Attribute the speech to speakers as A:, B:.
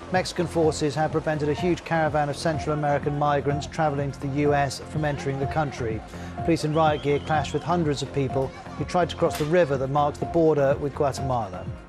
A: Mexican forces have prevented a huge caravan of Central American migrants travelling to the US from entering the country. Police in riot gear clashed with hundreds of people who tried to cross the river that marks the border with Guatemala.